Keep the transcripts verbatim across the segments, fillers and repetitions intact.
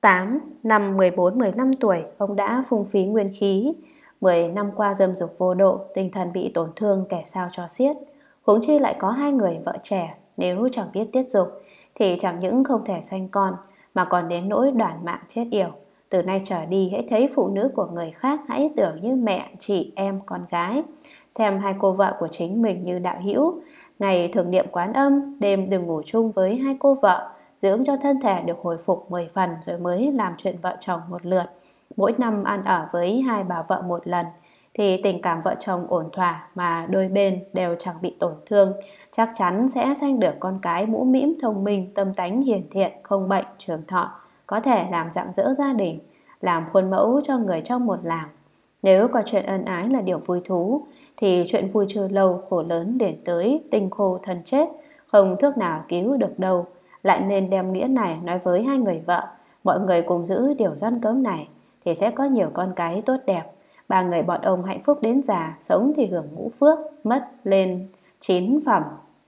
Tám, năm mười bốn mười lăm tuổi, ông đã phung phí nguyên khí. Mười năm qua dâm dục vô độ, tinh thần bị tổn thương kẻ sao cho xiết. Huống chi lại có hai người vợ trẻ, nếu chẳng biết tiết dục thì chẳng những không thể sanh con, mà còn đến nỗi đoản mạng chết yểu. Từ nay trở đi, hãy thấy phụ nữ của người khác hãy tưởng như mẹ, chị, em, con gái. Xem hai cô vợ của chính mình như đạo hữu. Ngày thường niệm Quán Âm, đêm đừng ngủ chung với hai cô vợ, dưỡng cho thân thể được hồi phục mười phần rồi mới làm chuyện vợ chồng một lượt. Mỗi năm ăn ở với hai bà vợ một lần thì tình cảm vợ chồng ổn thỏa mà đôi bên đều chẳng bị tổn thương, chắc chắn sẽ sanh được con cái mũ mĩm thông minh, tâm tánh hiền thiện, không bệnh, trường thọ, có thể làm rạng rỡ gia đình, làm khuôn mẫu cho người trong một làng. Nếu coi chuyện ân ái là điều vui thú thì chuyện vui chưa lâu, khổ lớn đến tới, tình khô thân chết, không thuốc nào cứu được đâu. Lại nên đem nghĩa này nói với hai người vợ, mọi người cùng giữ điều răn cấm này thì sẽ có nhiều con cái tốt đẹp. Ba người bọn ông hạnh phúc đến già, sống thì hưởng ngũ phước, mất lên chín phẩm.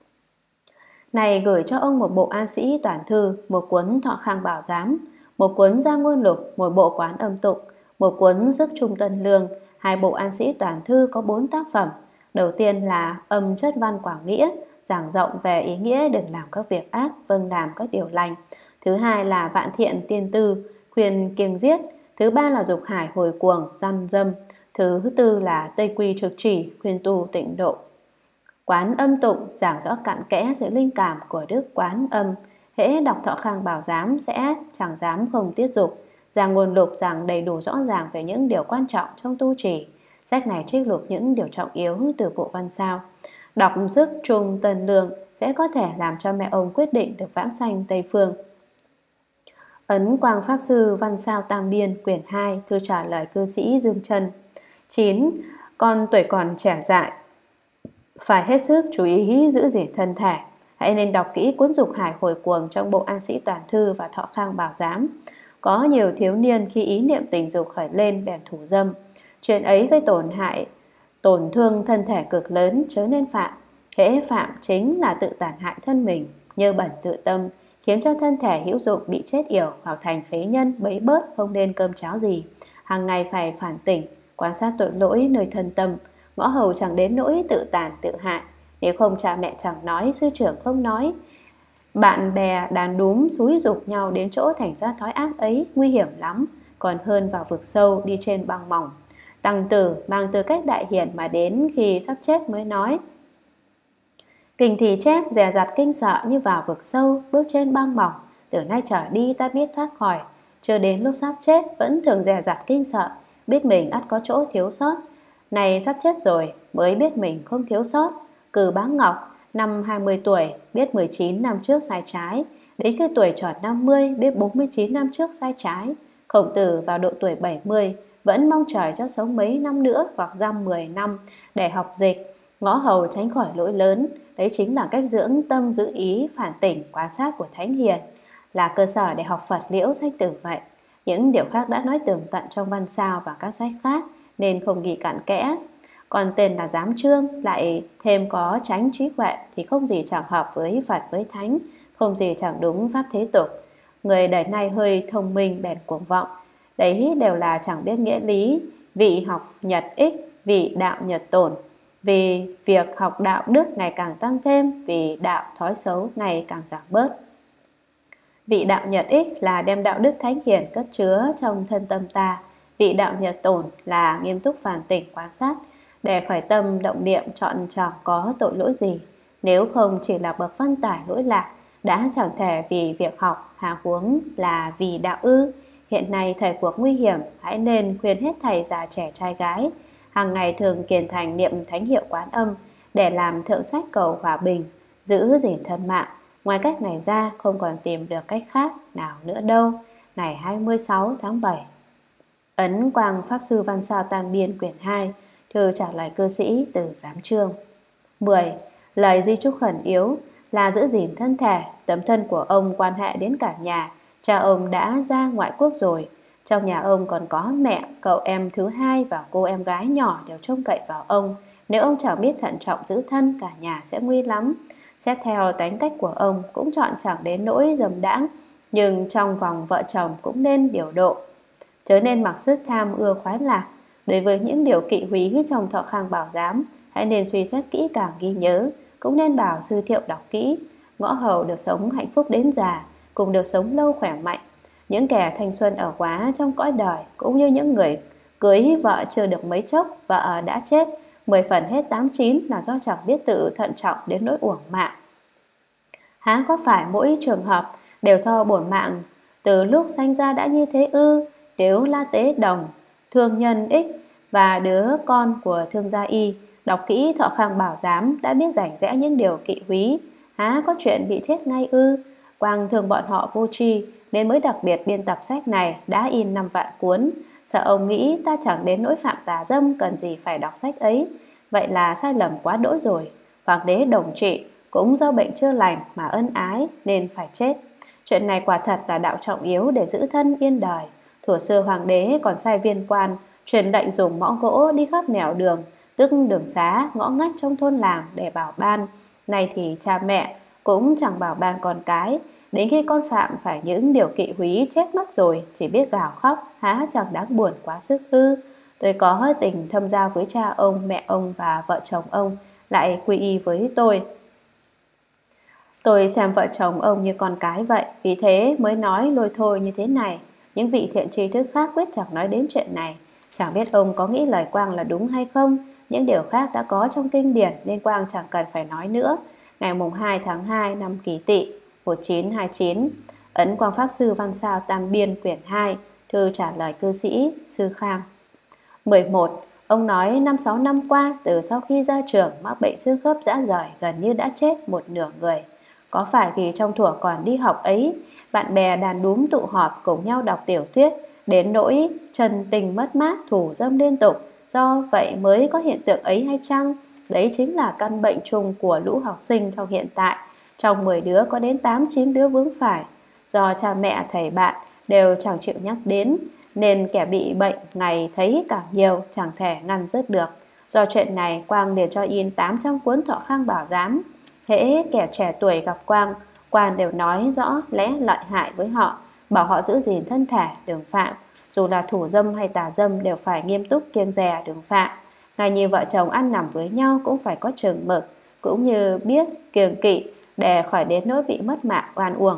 Này gửi cho ông một bộ An Sĩ Toàn Thư, một cuốn Thọ Khang Bảo Giám, một cuốn Gia Ngôn Lục, một bộ Quán Âm Tụng, một cuốn Giấc Trung Tân Lương. Hai bộ An Sĩ Toàn Thư có bốn tác phẩm. Đầu tiên là Âm Chất Văn Quảng Nghĩa, giảng rộng về ý nghĩa đừng làm các việc ác, vâng làm các điều lành. Thứ hai là Vạn Thiện Tiên Tư, khuyên kiêng giết. Thứ ba là Dục Hải Hồi Cuồng, gian dâm. Thứ tư là Tây Quy Trực Chỉ, khuyên tu tịnh độ. Quán Âm Tụng giảng rõ cặn kẽ sự linh cảm của Đức Quán Âm. Hễ đọc Thọ Khang Bảo Giám sẽ chẳng dám không tiết dục. Gia Ngôn Lục giảng đầy đủ rõ ràng về những điều quan trọng trong tu trì. Sách này trích lục những điều trọng yếu từ bộ Văn Sao. Đọc Giấc Trung Tân Lương sẽ có thể làm cho mẹ ông quyết định được vãng sanh Tây Phương. Ấn Quang Pháp Sư Văn Sao Tam Biên quyển hai, thư trả lời cư sĩ Dương Trân. Chín. Con tuổi còn trẻ dại, phải hết sức chú ý giữ gìn thân thể. Hãy nên đọc kỹ cuốn Dục Hải Hồi Cuồng trong bộ An Sĩ Toàn Thư và Thọ Khang Bảo Giám. Có nhiều thiếu niên khi ý niệm tình dục khởi lên bèn thủ dâm. Chuyện ấy gây tổn hại, tổn thương thân thể cực lớn, chớ nên phạm. Hễ phạm chính là tự tàn hại thân mình, nhơ bẩn tự tâm, khiến cho thân thể hữu dụng bị chết yểu hoặc thành phế nhân, bấy bớt không nên cơm cháo gì. Hàng ngày phải phản tỉnh, quan sát tội lỗi nơi thân tâm. Ngõ hầu chẳng đến nỗi tự tàn tự hại. Nếu không cha mẹ chẳng nói, sư trưởng không nói, bạn bè đàn đúm xúi dục nhau đến chỗ thành ra thói ác ấy, nguy hiểm lắm, còn hơn vào vực sâu đi trên băng mỏng. Tăng Tử mang từ cách đại hiển mà đến khi sắp chết mới nói: Kinh thì chép dè dặt kinh sợ như vào vực sâu, bước trên băng mỏng. Từ nay trở đi ta biết thoát khỏi, chưa đến lúc sắp chết vẫn thường dè dặt kinh sợ, biết mình ắt có chỗ thiếu sót. Này sắp chết rồi mới biết mình không thiếu sót. Cử Bá Ngọc năm hai mươi tuổi biết mười chín năm trước sai trái, đến khi tuổi tròn năm mươi biết bốn mươi chín năm trước sai trái. Khổng Tử vào độ tuổi bảy mươi vẫn mong trời cho sống mấy năm nữa hoặc giam mười năm để học dịch. Ngõ hầu tránh khỏi lỗi lớn. Đấy chính là cách dưỡng tâm giữ ý, phản tỉnh, quan sát của Thánh Hiền, là cơ sở để học Phật liễu sách tử vậy. Những điều khác đã nói tường tận trong Văn Sao và các sách khác nên không ghi cặn kẽ. Còn tên là Giám Trương lại thêm có tránh trí huệ thì không gì chẳng hợp với Phật với Thánh, không gì chẳng đúng pháp thế tục. Người đời này hơi thông minh bèn cuồng vọng. Đấy đều là chẳng biết nghĩa lý. Vị học nhật ích, vị đạo nhật tổn. Vì việc học đạo đức ngày càng tăng thêm, vì đạo thói xấu ngày càng giảm bớt. Vị đạo nhật ích là đem đạo đức thánh hiền cất chứa trong thân tâm ta. Vị đạo nhật tổn là nghiêm túc phản tỉnh quan sát, để khởi tâm động niệm chọn chẳng có tội lỗi gì. Nếu không chỉ là bậc văn tải lỗi lạc, đã chẳng thể vì việc học, hà huống là vì đạo ư. Hiện nay thời cuộc nguy hiểm, hãy nên khuyên hết thầy già trẻ trai gái hàng ngày thường kiền thành niệm thánh hiệu Quán Âm để làm thượng sách cầu hòa bình, giữ gìn thân mạng. Ngoài cách này ra không còn tìm được cách khác nào nữa đâu. Ngày hai mươi sáu tháng bảy. Ấn Quang Pháp Sư Văn Sao Tam Biên quyển hai, thư trả lời cư sĩ từ Giám Trương. Mười. Lời di chúc khẩn yếu là giữ gìn thân thể. Tấm thân của ông quan hệ đến cả nhà. Cha ông đã ra ngoại quốc rồi. Trong nhà ông còn có mẹ, cậu em thứ hai và cô em gái nhỏ đều trông cậy vào ông. Nếu ông chẳng biết thận trọng giữ thân, cả nhà sẽ nguy lắm. Xét theo tính cách của ông cũng chọn chẳng đến nỗi dầm đãng, nhưng trong vòng vợ chồng cũng nên điều độ, chớ nên mặc sức tham ưa khoái lạc. Đối với những điều kỵ húy trong Thọ Khang Bảo Giám, hãy nên suy xét kỹ càng ghi nhớ. Cũng nên bảo sư thiệu đọc kỹ. Ngõ hầu được sống hạnh phúc đến già, cùng được sống lâu khỏe mạnh. Những kẻ thanh xuân ở quá trong cõi đời, cũng như những người cưới vợ chưa được mấy chốc, vợ đã chết, mười phần hết tám chín là do chẳng biết tự thận trọng đến nỗi uổng mạng. Há có phải mỗi trường hợp đều do bổn mạng từ lúc sanh ra đã như thế ư? Nếu La Tế Đồng, Thương Nhân Ích và đứa con của Thương Gia Y đọc kỹ Thọ Khang Bảo Giám đã biết rành rẽ những điều kỵ húy, há có chuyện bị chết ngay ư? Quang thường bọn họ vô tri nên mới đặc biệt biên tập sách này đã in năm vạn cuốn. Sợ ông nghĩ ta chẳng đến nỗi phạm tà dâm, cần gì phải đọc sách ấy. Vậy là sai lầm quá đỗi rồi. Hoàng đế Đồng Trị cũng do bệnh chưa lành mà ân ái nên phải chết. Chuyện này quả thật là đạo trọng yếu để giữ thân yên đời. Thuở xưa hoàng đế còn sai viên quan truyền lệnh dùng mõ gỗ đi khắp nẻo đường, tức đường xá, ngõ ngách trong thôn làng để bảo ban. Nay thì cha mẹ cũng chẳng bảo ban con cái. Đến khi con phạm phải những điều kỵ húy chết mất rồi, chỉ biết gào khóc, há chẳng đáng buồn quá sức ư? Tôi có tình thâm giao với cha ông, mẹ ông và vợ chồng ông, lại quy y với tôi. Tôi xem vợ chồng ông như con cái vậy, vì thế mới nói lôi thôi như thế này. Những vị thiện tri thức khác quyết chẳng nói đến chuyện này. Chẳng biết ông có nghĩ lời Quang là đúng hay không. Những điều khác đã có trong kinh điển nên Quang chẳng cần phải nói nữa. Ngày mùng hai tháng hai năm Kỷ Tỵ một chín hai chín, ấn Quang Pháp Sư Văn Sao Tam Biên quyển hai, thư trả lời cư sĩ Sư Khang. mười một. Ông nói năm sáu năm qua, từ sau khi ra trường mắc bệnh xương khớp rã rời, gần như đã chết một nửa người. Có phải vì trong thuở còn đi học ấy, bạn bè đàn đúm tụ họp cùng nhau đọc tiểu thuyết, đến nỗi trần tình mất mát, thủ dâm liên tục, do vậy mới có hiện tượng ấy hay chăng? Đấy chính là căn bệnh chung của lũ học sinh trong hiện tại. Trong mười đứa có đến tám chín đứa vướng phải. Do cha mẹ thầy bạn đều chẳng chịu nhắc đến, nên kẻ bị bệnh ngày thấy càng nhiều, chẳng thể ngăn dứt được. Do chuyện này, Quang liền cho in tám trăm cuốn Thọ Khang Bảo Giám. Hễ kẻ trẻ tuổi gặp Quang, quan đều nói rõ lẽ lợi hại với họ, bảo họ giữ gìn thân thể, đừng phạm. Dù là thủ dâm hay tà dâm đều phải nghiêm túc kiêng dè, đừng phạm. Ngay như vợ chồng ăn nằm với nhau cũng phải có chừng mực, cũng như biết kiêng kỵ để khỏi đến nỗi bị mất mạng oan uổng.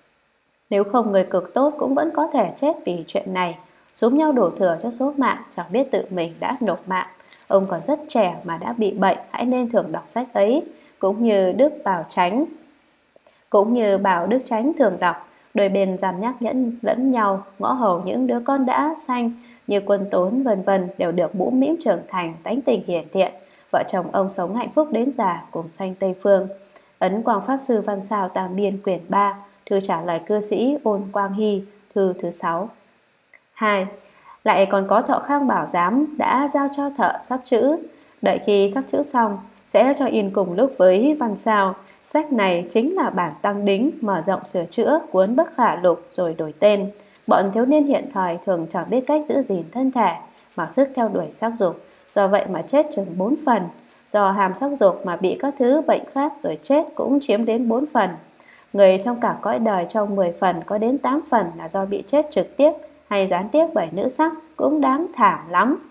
Nếu không, người cực tốt cũng vẫn có thể chết vì chuyện này, xúm nhau đổ thừa cho số mạng, chẳng biết tự mình đã nộp mạng. Ông còn rất trẻ mà đã bị bệnh, hãy nên thường đọc sách ấy. Cũng như Đức Bảo Chánh Cũng như Bảo Đức Chánh thường đọc, đôi bên dằn nhắc nhẫn lẫn nhau. Ngõ hầu những đứa con đã sanh như Quân Tốn vân vân đều được mũ mĩm trưởng thành, tánh tình hiển thiện. Vợ chồng ông sống hạnh phúc đến già, cùng sanh Tây Phương. Ấn Quang Pháp Sư Văn Sao Tam Biên quyển ba, thư trả lời cư sĩ Ôn Quang Hy, thư thứ sáu. Hai. Lại còn có Thọ Khang Bảo Giám đã giao cho thợ sắp chữ. Đợi khi sắp chữ xong sẽ cho in cùng lúc với Văn Sao. Sách này chính là bản tăng đính mở rộng sửa chữa cuốn Bất Khả Lục rồi đổi tên. Bọn thiếu niên hiện thời thường chẳng biết cách giữ gìn thân thể, mặc sức theo đuổi sắc dục, do vậy mà chết chừng bốn phần. Do hàm sắc dục mà bị các thứ bệnh khác rồi chết cũng chiếm đến bốn phần. Người trong cả cõi đời trong mười phần có đến tám phần là do bị chết trực tiếp hay gián tiếp bởi nữ sắc, cũng đáng thảm lắm.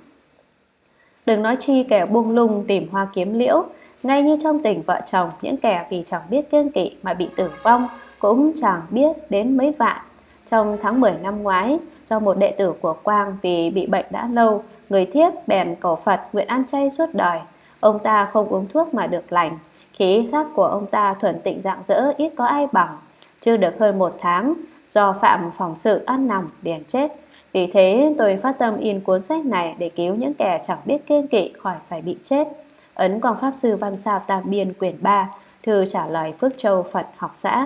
Đừng nói chi kẻ buông lung tìm hoa kiếm liễu. Ngay như trong tình vợ chồng, những kẻ vì chẳng biết kiêng kỵ mà bị tử vong cũng chẳng biết đến mấy vạn. Trong tháng mười năm ngoái, do một đệ tử của Quang vì bị bệnh đã lâu, người thiếp bèn cầu Phật nguyện ăn chay suốt đời. Ông ta không uống thuốc mà được lành. Khí sắc của ông ta thuần tịnh rạng rỡ, ít có ai bằng. Chưa được hơn một tháng, do phạm phòng sự ăn nằm liền chết. Vì thế tôi phát tâm in cuốn sách này để cứu những kẻ chẳng biết kiêng kỵ khỏi phải bị chết. Ấn Quang Pháp Sư Văn Sao Tam Biên quyển ba, thư trả lời Phước Châu Phật học xã.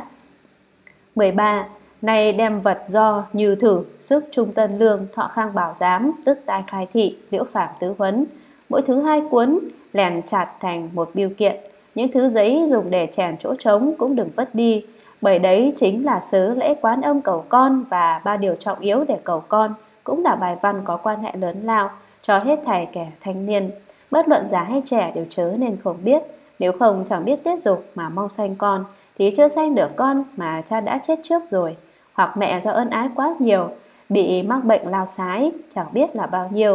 mười ba. Này đem vật do Như Thử, Sức Trung Tân Lương, Thọ Khang Bảo Giám, tức Tai Khai Thị, Liễu Phạm Tứ Huấn. Mỗi thứ hai cuốn, lèn chặt thành một biêu kiện. Những thứ giấy dùng để chèn chỗ trống cũng đừng vứt đi, bởi đấy chính là sớ lễ Quán Âm cầu con và ba điều trọng yếu để cầu con, cũng là bài văn có quan hệ lớn lao cho hết thảy kẻ thanh niên. Bất luận già hay trẻ đều chớ nên không biết. Nếu không chẳng biết tiết dục mà mong sanh con, thì chưa sanh được con mà cha đã chết trước rồi. hoặc mẹ do ân ái quá nhiều, bị mắc bệnh lao sái, chẳng biết là bao nhiêu.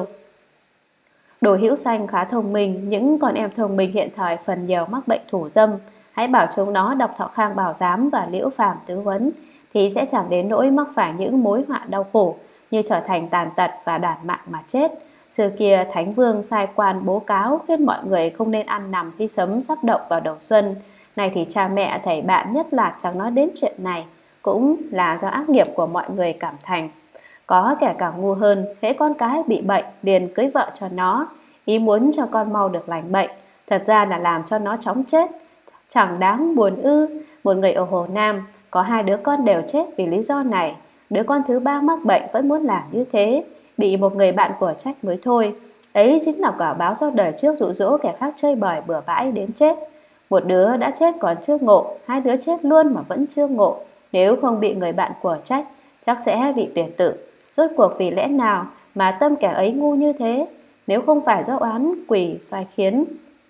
Đồ Hữu Xanh khá thông minh, những con em thông minh hiện thời phần nhiều mắc bệnh thủ dâm. Hãy bảo chúng nó đọc Thọ Khang Bảo Giám và Liễu Phàm Tứ Huấn, thì sẽ chẳng đến nỗi mắc phải những mối họa đau khổ như trở thành tàn tật và đoản mạng mà chết. Xưa kia Thánh Vương sai quan bố cáo khuyên mọi người không nên ăn nằm khi sấm sắp động vào đầu xuân. Này thì cha mẹ thầy bạn nhất là chẳng nói đến chuyện này, cũng là do ác nghiệp của mọi người cảm thành. Có kẻ càng ngu hơn, hễ con cái bị bệnh liền cưới vợ cho nó, ý muốn cho con mau được lành bệnh, thật ra là làm cho nó chóng chết. Chẳng đáng buồn ư? Một người ở Hồ Nam có hai đứa con đều chết vì lý do này. Đứa con thứ ba mắc bệnh vẫn muốn làm như thế, bị một người bạn của trách mới thôi. Ấy chính là quả báo do đời trước dụ dỗ kẻ khác chơi bời bừa bãi đến chết. Một đứa đã chết còn chưa ngộ, hai đứa chết luôn mà vẫn chưa ngộ. Nếu không bị người bạn của trách, chắc sẽ bị tuyệt tự. Rốt cuộc vì lẽ nào mà tâm kẻ ấy ngu như thế? Nếu không phải do oán quỷ xoay khiến,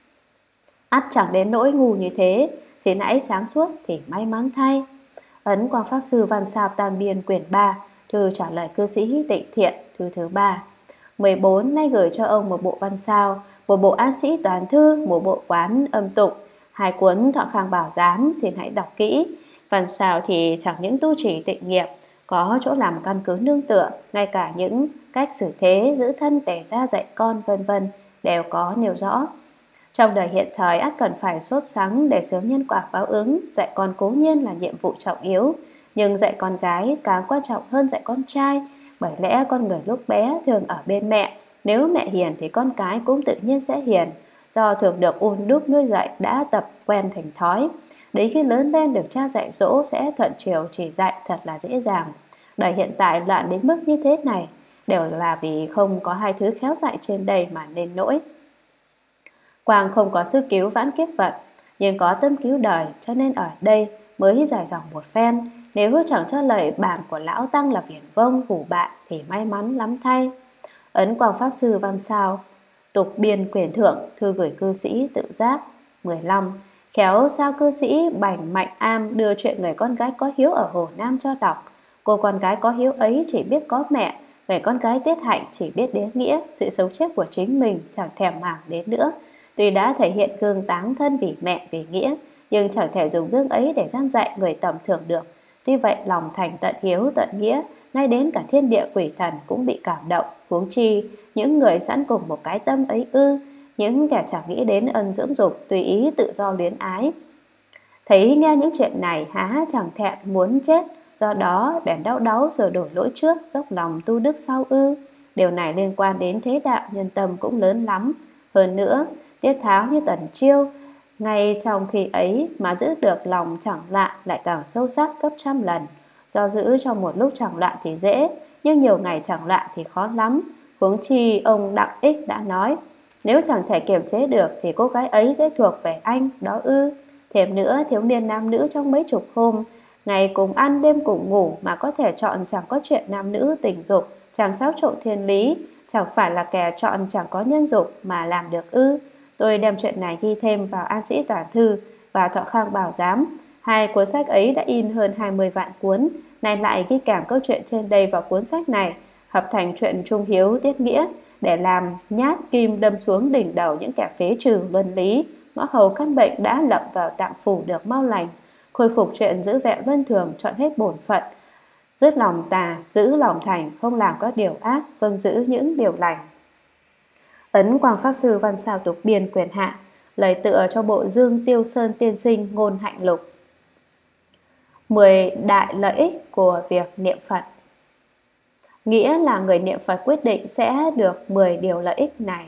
ắt chẳng đến nỗi ngu như thế. Xin hãy sáng suốt thì may mắn thay. Ấn Quang Pháp Sư Văn Sao Tam Biên quyển ba, thư trả lời cư sĩ Tịnh Thiện, thư thứ ba. mười bốn. Nay gửi cho ông một bộ văn sao, một bộ An Sĩ Toàn Thư, một bộ Quán Âm Tụng, hai cuốn Thọ Khang Bảo Giám, xin hãy đọc kỹ. Văn sao thì chẳng những tu trì tịnh nghiệp, có chỗ làm căn cứ nương tựa, ngay cả những cách xử thế, giữ thân, tẻ ra dạy con, vân vân đều có nêu rõ. Trong đời hiện thời ắt cần phải sốt sắng để sớm nhân quả báo ứng. Dạy con cố nhiên là nhiệm vụ trọng yếu, nhưng dạy con gái càng quan trọng hơn dạy con trai. Bởi lẽ con người lúc bé thường ở bên mẹ, nếu mẹ hiền thì con cái cũng tự nhiên sẽ hiền. Do thường được un đúc nuôi dạy đã tập quen thành thói, đến khi lớn lên được cha dạy dỗ sẽ thuận chiều chỉ dạy thật là dễ dàng. Đời hiện tại loạn đến mức như thế này đều là vì không có hai thứ khéo dạy trên đây mà nên nỗi. Quang không có sư cứu vãn kiếp vận, nhưng có tâm cứu đời, cho nên ở đây mới dài dòng một phen. Nếu chẳng cho lời bản của lão tăng là viển vông hủ bại thì may mắn lắm thay. Ấn Quang Pháp Sư Văn Sao Tục Biên quyển thượng, thư gửi cư sĩ Tự Giác. Mười lăm. Khéo sao cư sĩ Bành Mạnh Am đưa chuyện người con gái có hiếu ở Hồ Nam cho đọc. Cô con gái có hiếu ấy chỉ biết có mẹ, người con gái Tiết Hạnh chỉ biết đến nghĩa, sự sống chết của chính mình chẳng thèm màng đến nữa. Tuy đã thể hiện gương táng thân vì mẹ vì nghĩa, nhưng chẳng thể dùng gương ấy để gian dạy người tầm thường được. Tuy vậy lòng thành tận hiếu tận nghĩa, ngay đến cả thiên địa quỷ thần cũng bị cảm động. Huống chi những người sẵn cùng một cái tâm ấy ư? Những kẻ chẳng nghĩ đến ân dưỡng dục, tùy ý tự do luyến ái, thấy nghe những chuyện này há chẳng thẹn muốn chết. Do đó bèn đau đáu sửa đổi lỗi trước, dốc lòng tu đức sau ư? Điều này liên quan đến thế đạo nhân tâm cũng lớn lắm. Hơn nữa Tiết Tháo như Tần Chiêu, ngay trong khi ấy mà giữ được lòng chẳng lạ lại càng sâu sắc gấp trăm lần. Do giữ trong một lúc chẳng loạn thì dễ, nhưng nhiều ngày chẳng loạn thì khó lắm. Huống chi ông Đặng Ích đã nói, nếu chẳng thể kiềm chế được thì cô gái ấy sẽ thuộc về anh đó ư? Thêm nữa, thiếu niên nam nữ trong mấy chục hôm, ngày cùng ăn đêm cùng ngủ mà có thể chọn chẳng có chuyện nam nữ tình dục, chẳng xáo trộn thiên lý, chẳng phải là kẻ chọn chẳng có nhân dục mà làm được ư? Tôi đem chuyện này ghi thêm vào An Sĩ Toàn Thư và Thọ Khang Bảo Giám. Hai cuốn sách ấy đã in hơn hai mươi vạn cuốn, nay lại ghi kèm câu chuyện trên đây vào cuốn sách này, hợp thành chuyện trung hiếu tiết nghĩa, để làm nhát kim đâm xuống đỉnh đầu những kẻ phế trừ luân lý, ngõ hầu căn bệnh đã lập vào tạng phủ được mau lành, khôi phục chuyện giữ vẹn luân thường, chọn hết bổn phận, dứt lòng tà, giữ lòng thành, không làm các điều ác, vâng giữ những điều lành. Ấn Quang Pháp Sư Văn Sao Tục Biên quyển hạ, lời tựa cho bộ Dương Tiêu Sơn Tiên Sinh Ngôn Hạnh Lục. Mười đại lợi ích của việc niệm Phật. Nghĩa là người niệm Phật quyết định sẽ được mười điều lợi ích này.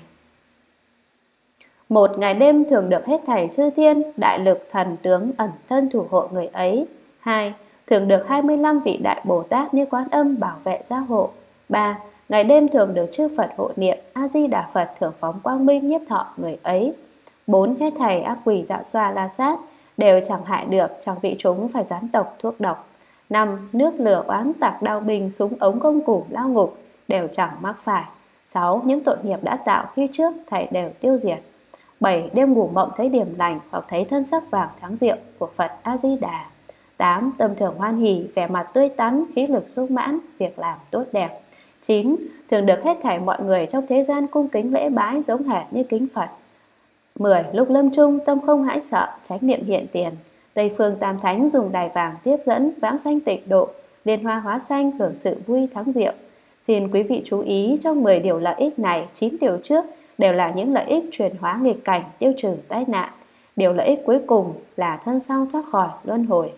Một, ngày đêm thường được hết thảy chư thiên, đại lực thần tướng ẩn thân thủ hộ người ấy. Hai, thường được hai mươi lăm vị đại Bồ Tát như Quán Âm bảo vệ gia hộ. Ba, ngày đêm thường được chư Phật hộ niệm, A-di-đà Phật thường phóng quang minh nhiếp thọ người ấy. Bốn, hết thảy ác quỷ dạo xoa la sát đều chẳng hại được, chẳng bị chúng phải gián độc thuốc độc. Năm, nước lửa oán tặc đao binh súng ống công củ lao ngục đều chẳng mắc phải. Sáu, những tội nghiệp đã tạo khi trước thảy đều tiêu diệt. Bảy, đêm ngủ mộng thấy điểm lành hoặc thấy thân sắc vàng thắng rượu của Phật A-di-đà. tám. Tâm thường hoan hỉ, vẻ mặt tươi tắn, khí lực sung mãn, việc làm tốt đẹp. chín. Thường được hết thảy mọi người trong thế gian cung kính lễ bái giống hệt như kính Phật. mười. Lúc lâm chung, tâm không hãi sợ, chánh niệm hiện tiền. Tây phương tam thánh dùng đài vàng tiếp dẫn, vãng sanh tịnh độ, liên hoa hóa sanh, hưởng sự vui thắng diệu. Xin quý vị chú ý, trong mười điều lợi ích này, chín điều trước đều là những lợi ích chuyển hóa nghịch cảnh, tiêu trừ tai nạn. Điều lợi ích cuối cùng là thân sau thoát khỏi luân hồi.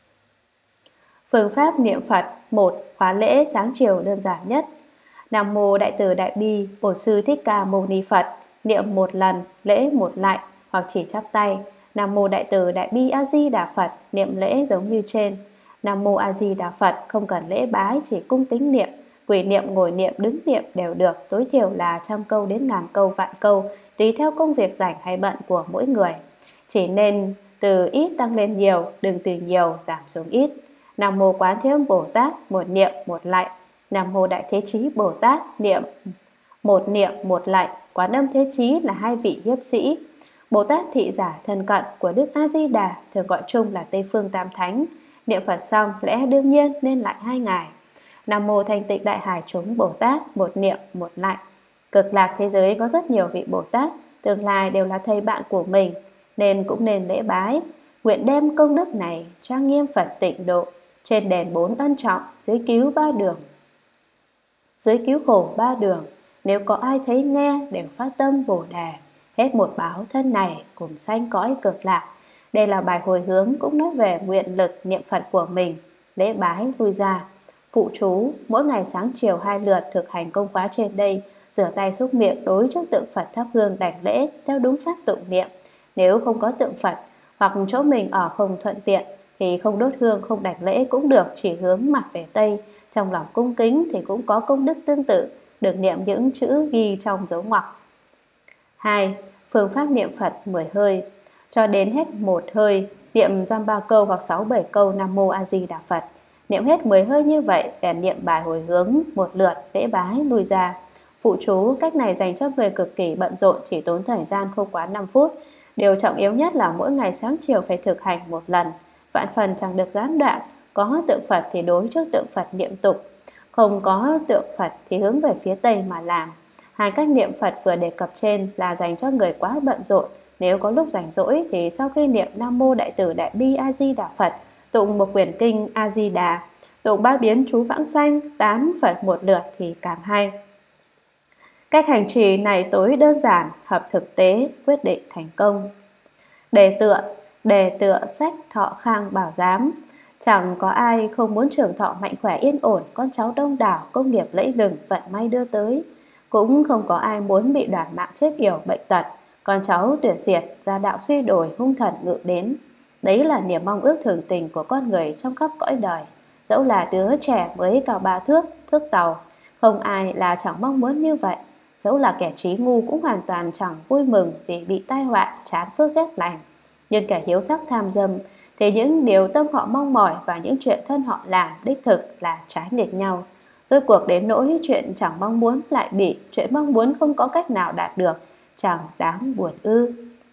Phương pháp niệm Phật. Một. Khóa lễ sáng chiều đơn giản nhất. Nam mô Đại Từ Đại Bi Bổn Sư Thích Ca Mâu Ni Phật. Niệm một lần, lễ một lại, hoặc chỉ chắp tay. Nam mô Đại Từ Đại Bi A Di Đà Phật. Niệm lễ giống như trên. Nam mô A Di Đà Phật, không cần lễ bái, chỉ cung kính niệm. Quỳ niệm, ngồi niệm, đứng niệm đều được, tối thiểu là trăm câu đến ngàn câu, vạn câu, tùy theo công việc rảnh hay bận của mỗi người. Chỉ nên từ ít tăng lên nhiều, đừng từ nhiều giảm xuống ít. Nam mô Quán Thế Âm Bồ Tát, một niệm một lạy. Nam mô Đại Thế Chí Bồ Tát, niệm một niệm một lạy. Quán Âm Thế Chí là hai vị hiệp sĩ. Bồ Tát thị giả thân cận của Đức A Di Đà, thường gọi chung là Tây Phương Tam Thánh. Niệm Phật xong, lẽ đương nhiên nên lại hai ngài. Nam mô Thanh Tịnh Đại Hải Chúng Bồ Tát, một niệm một lạy. Cực lạc thế giới có rất nhiều vị Bồ Tát, tương lai đều là thầy bạn của mình, nên cũng nên lễ bái. Nguyện đem công đức này trang nghiêm Phật tịnh độ, trên đền bốn ân trọng, dưới cứu ba đường, dưới cứu khổ ba đường. Nếu có ai thấy nghe đều phát tâm Bồ Đề, hết một báo thân này cùng sanh cõi cực lạc. Đây là bài hồi hướng cũng nói về nguyện lực niệm Phật của mình. Lễ bái lui ra. Phụ chú, mỗi ngày sáng chiều hai lượt thực hành công khóa trên đây, rửa tay súc miệng, đối trước tượng Phật thắp hương đảnh lễ theo đúng pháp tụng niệm. Nếu không có tượng Phật hoặc chỗ mình ở không thuận tiện thì không đốt hương, không đảnh lễ cũng được, chỉ hướng mặt về Tây. Trong lòng cung kính thì cũng có công đức tương tự, được niệm những chữ ghi trong dấu ngoặc. Hai. Phương pháp niệm Phật mười hơi. Cho đến hết một hơi, niệm dăm ba câu hoặc sáu bảy câu Nam Mô A Di Đà Phật. Niệm hết mười hơi như vậy, bèn niệm bài hồi hướng một lượt, lễ bái lui ra. Phụ chú, cách này dành cho người cực kỳ bận rộn, chỉ tốn thời gian không quá năm phút. Điều trọng yếu nhất là mỗi ngày sáng chiều phải thực hành một lần. Vạn phần chẳng được gián đoạn. Có tượng Phật thì đối trước tượng Phật niệm tục, không có tượng Phật thì hướng về phía Tây mà làm. Hai cách niệm Phật vừa đề cập trên là dành cho người quá bận rộn. Nếu có lúc rảnh rỗi thì sau khi niệm Nam Mô Đại Từ Đại Bi A Di Đà Phật, tụng một quyển kinh A Di Đà, tụng ba biến chú vãng sanh, tám Phật một lượt thì càng hay. Cách hành trì này tối đơn giản, hợp thực tế, quyết định thành công. Đề tựa. Đề tựa sách Thọ Khang Bảo Giám. Chẳng có ai không muốn trường thọ mạnh khỏe yên ổn, con cháu đông đảo, công nghiệp lẫy lừng, vận may đưa tới. Cũng không có ai muốn bị đoạt mạng chết yểu bệnh tật, con cháu tuyệt diệt, gia đạo suy đồi, hung thần ngự đến. Đấy là niềm mong ước thường tình của con người trong khắp cõi đời. Dẫu là đứa trẻ mới cao ba thước, thước tàu, không ai là chẳng mong muốn như vậy. Dẫu là kẻ trí ngu cũng hoàn toàn chẳng vui mừng vì bị tai họa, chán phước ghét lành. Nhưng kẻ hiếu sắc tham dâm thì những điều tâm họ mong mỏi và những chuyện thân họ làm đích thực là trái nghịch nhau. Rốt cuộc đến nỗi chuyện chẳng mong muốn lại bị, chuyện mong muốn không có cách nào đạt được, chẳng đáng buồn ư.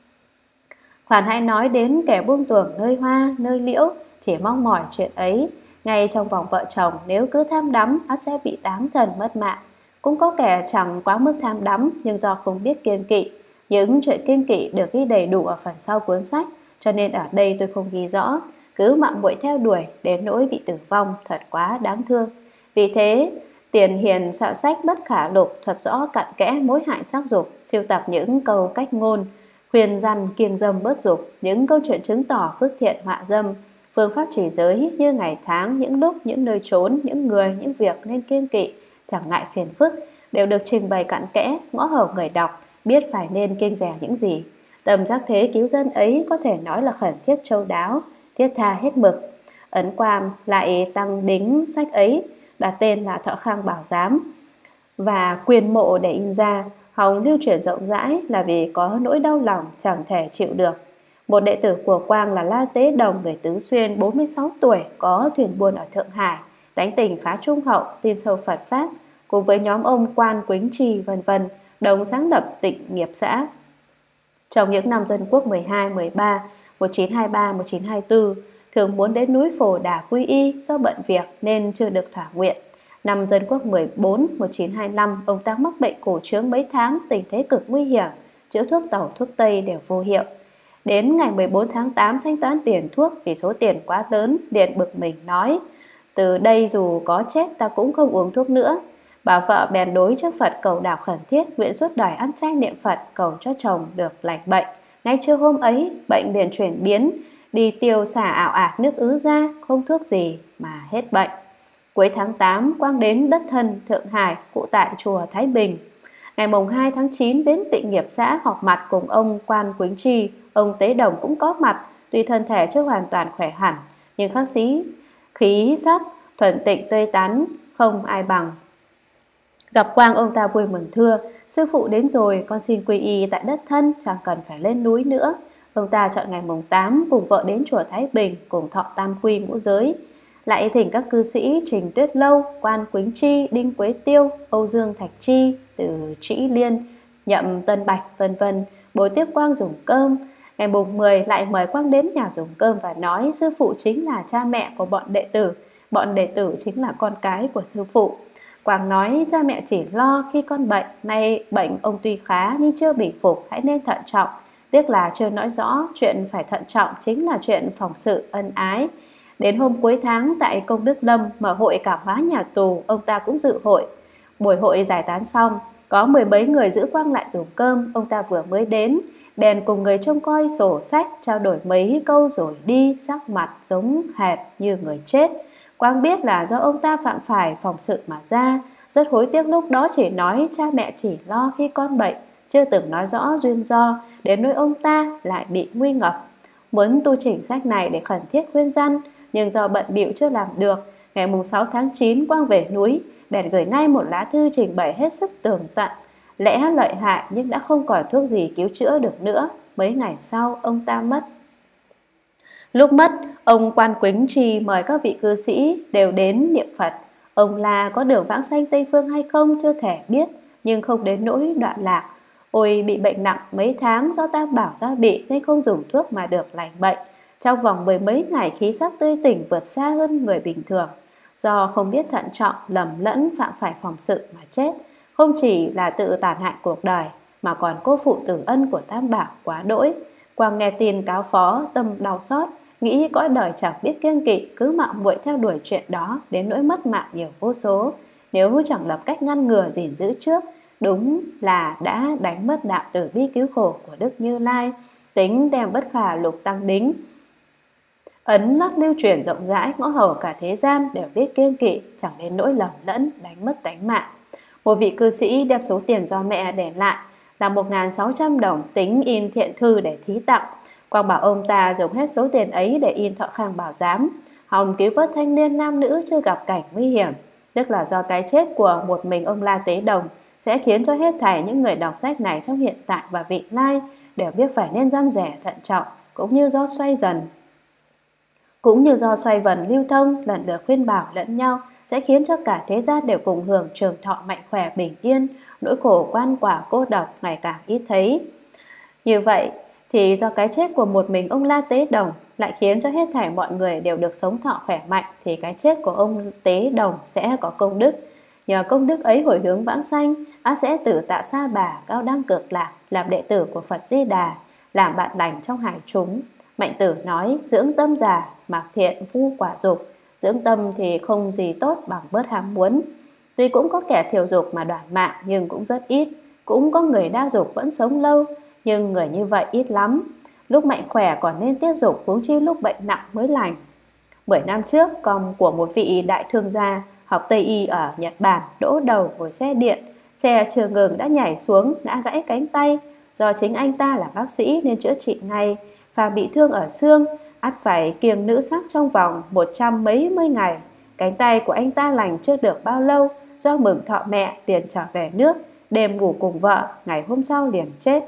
Khoản hãy nói đến kẻ buông tuồng nơi hoa, nơi liễu, chỉ mong mỏi chuyện ấy. Ngay trong vòng vợ chồng, nếu cứ tham đắm, ắt sẽ bị tám thần mất mạng. Cũng có kẻ chẳng quá mức tham đắm, nhưng do không biết kiêng kỵ. Những chuyện kiêng kỵ được ghi đầy đủ ở phần sau cuốn sách, cho nên ở đây tôi không ghi rõ. Cứ mạo muội theo đuổi đến nỗi bị tử vong, thật quá đáng thương. Vì thế, Tiền Hiền soạn sách Bất Khả Lục thuật rõ cặn kẽ mối hại sắc dục, siêu tập những câu cách ngôn khuyên răn kiêng dâm bớt dục, những câu chuyện chứng tỏ phước thiện họa dâm, phương pháp chỉ giới như ngày tháng, những lúc, những nơi trốn, những người, những việc nên kiêng kỵ, chẳng ngại phiền phức, đều được trình bày cặn kẽ, ngõ hầu người đọc biết phải nên kiêng dè những gì. Tầm giác thế cứu dân ấy có thể nói là khẩn thiết châu đáo, thiết tha hết mực. Ấn Quang lại tăng đính sách ấy, đặt tên là Thọ Khang Bảo Giám và quyền mộ để in ra, hòng lưu truyền rộng rãi là vì có nỗi đau lòng chẳng thể chịu được. Một đệ tử của Quang là La Tế Đồng, người Tứ Xuyên, bốn mươi sáu tuổi, có thuyền buôn ở Thượng Hải, tánh tình khá trung hậu, tin sâu Phật Pháp, cùng với nhóm ông Quan Quýnh Trì vân vân đồng sáng lập Tịnh Nghiệp Xã. Trong những năm Dân Quốc mười hai, mười ba, một nghìn chín trăm hai mươi ba, một nghìn chín trăm hai mươi tư, thường muốn đến núi Phổ Đà quy y, do bận việc nên chưa được thỏa nguyện. Năm Dân Quốc mười bốn một nghìn chín trăm hai mươi lăm, ông ta mắc bệnh cổ trướng mấy tháng, tình thế cực nguy hiểm, chữa thuốc tàu thuốc tây đều vô hiệu. Đến ngày mười bốn tháng tám thanh toán tiền thuốc vì số tiền quá lớn, liền bực mình nói: từ đây dù có chết ta cũng không uống thuốc nữa. Bà vợ bèn đối trước Phật cầu đạo khẩn thiết, nguyện suốt đời ăn chay niệm Phật, cầu cho chồng được lành bệnh. Ngay trưa hôm ấy, bệnh liền chuyển biến, đi tiêu xả ảo ạt nước ứ ra, không thuốc gì mà hết bệnh. Cuối tháng tám, Quang đến đất thân Thượng Hải, cụ tại chùa Thái Bình. Ngày mùng hai tháng chín đến Tịnh Nghiệp xã họp mặt cùng ông Quan Quýnh Tri. Ông Tế Đồng cũng có mặt, tuy thân thể chưa hoàn toàn khỏe hẳn, nhưng khắc sĩ khí sắc thuần tịnh tươi tắn, không ai bằng. Gặp Quang, ông ta vui mừng thưa: sư phụ đến rồi, con xin quy y tại đất thân, chẳng cần phải lên núi nữa. Ông ta chọn ngày mùng tám cùng vợ đến chùa Thái Bình, cùng thọ tam quy ngũ giới. Lại thỉnh các cư sĩ Trình Tuyết Lâu, Quan Quýnh Tri, Đinh Quế Tiêu, Âu Dương Thạch Chi, Từ Trĩ Liên, Nhậm Tân Bạch, vân vân bồi tiếp Quang dùng cơm. Ngày mùng mười lại mời Quang đến nhà dùng cơm và nói sư phụ chính là cha mẹ của bọn đệ tử, bọn đệ tử chính là con cái của sư phụ. Quang nói cha mẹ chỉ lo khi con bệnh, nay bệnh ông tuy khá nhưng chưa bình phục, hãy nên thận trọng. Tiếc là chưa nói rõ chuyện phải thận trọng chính là chuyện phòng sự ân ái. Đến hôm cuối tháng tại Công Đức Lâm mở hội cảm hóa nhà tù, ông ta cũng dự hội. Buổi hội giải tán xong, có mười mấy người giữ Quang lại dùng cơm. Ông ta vừa mới đến, bèn cùng người trông coi sổ sách trao đổi mấy câu rồi đi, sắc mặt giống hệt như người chết. Quang biết là do ông ta phạm phải phòng sự mà ra, rất hối tiếc lúc đó chỉ nói cha mẹ chỉ lo khi con bệnh, chưa từng nói rõ duyên do, đến nỗi ông ta lại bị nguy ngập. Muốn tu chỉnh sách này để khẩn thiết khuyên răn, nhưng do bận bịu chưa làm được. Ngày mùng sáu tháng chín Quang về núi, bèn gửi ngay một lá thư trình bày hết sức tường tận, lẽ lợi hại nhưng đã không còn thuốc gì cứu chữa được nữa. Mấy ngày sau ông ta mất. Lúc mất, ông Quan Quýnh Tri mời các vị cư sĩ đều đến niệm Phật. Ông là có đường vãng sanh Tây Phương hay không chưa thể biết, nhưng không đến nỗi đoạn lạc. Ôi bị bệnh nặng mấy tháng do Tam Bảo gia bị nên không dùng thuốc mà được lành bệnh. Trong vòng mười mấy ngày khí sắc tươi tỉnh vượt xa hơn người bình thường. Do không biết thận trọng, lầm lẫn phạm phải phòng sự mà chết. Không chỉ là tự tàn hại cuộc đời mà còn cô phụ tử ân của Tam Bảo quá đỗi. Quang nghe tin cáo phó, tâm đau xót, nghĩ cõi đời chẳng biết kiêng kỵ, cứ mạo muội theo đuổi chuyện đó đến nỗi mất mạng nhiều vô số. Nếu chẳng lập cách ngăn ngừa gìn giữ trước, đúng là đã đánh mất đạo tử bi cứu khổ của Đức Như Lai. Tính đem bất khả lục tăng đính, ấn lắc lưu truyền rộng rãi, ngõ hầu cả thế gian đều biết kiêng kỵ, chẳng đến nỗi lầm lẫn đánh mất tánh mạng. Một vị cư sĩ đem số tiền do mẹ để lại là một nghìn sáu trăm đồng tính in thiện thư để thí tặng. Quang bảo ông ta dùng hết số tiền ấy để in Thọ Khang Bảo Giám, hòng cứu vớt thanh niên nam nữ chưa gặp cảnh nguy hiểm. Tức là do cái chết của một mình ông La Tế Đồng sẽ khiến cho hết thảy những người đọc sách này trong hiện tại và vị lai đều biết phải nên răn rẻ thận trọng, cũng như do xoay dần cũng như do xoay vần lưu thông lần lượt khuyên bảo lẫn nhau sẽ khiến cho cả thế gian đều cùng hưởng trường thọ mạnh khỏe bình yên, nỗi khổ quan quả cô độc ngày càng ít thấy. Như vậy thì do cái chết của một mình ông La Tế Đồng lại khiến cho hết thảy mọi người đều được sống thọ khỏe mạnh, thì cái chết của ông Tế Đồng sẽ có công đức. Nhờ công đức ấy hồi hướng vãng sanh, á sẽ tử tạ Sa Bà, cao đăng cực lạc, làm đệ tử của Phật Di Đà, làm bạn lành trong hải chúng. Mạnh Tử nói: dưỡng tâm già, mặc thiện vu quả dục. Dưỡng tâm thì không gì tốt bằng bớt ham muốn. Tuy cũng có kẻ thiểu dục mà đoản mạng nhưng cũng rất ít. Cũng có người đa dục vẫn sống lâu, nhưng người như vậy ít lắm. Lúc mạnh khỏe còn nên tiết dục, huống chi lúc bệnh nặng mới lành. Mười năm trước, con của một vị đại thương gia học Tây Y ở Nhật Bản đỗ đầu ngồi xe điện. Xe chưa ngừng đã nhảy xuống, đã gãy cánh tay. Do chính anh ta là bác sĩ nên chữa trị ngay. Và bị thương ở xương, ắt phải kiêng nữ sắc trong vòng một trăm mấy mươi ngày. Cánh tay của anh ta lành chưa được bao lâu, do mừng thọ mẹ liền trở về nước, đêm ngủ cùng vợ, ngày hôm sau liền chết.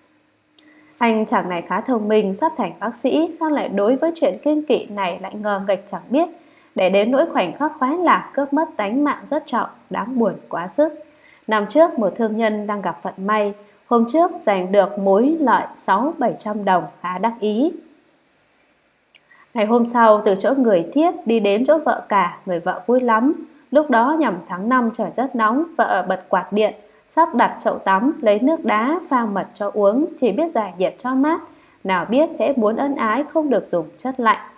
Anh chàng này khá thông minh, sắp thành bác sĩ, sao lại đối với chuyện kiêng kỵ này lại ngờ nghệch chẳng biết, để đến nỗi khoảnh khắc khoái lạc cướp mất tánh mạng rất trọng, đáng buồn quá sức. Năm trước một thương nhân đang gặp vận may, hôm trước giành được mối lợi sáu bảy trăm đồng, khá đắc ý. Ngày hôm sau, từ chỗ người thiếp đi đến chỗ vợ cả, người vợ vui lắm. Lúc đó nhằm tháng năm trời rất nóng, vợ bật quạt điện, sắp đặt chậu tắm, lấy nước đá pha mật cho uống, chỉ biết giải nhiệt cho mát. Nào biết hễ muốn ân ái không được dùng chất lạnh.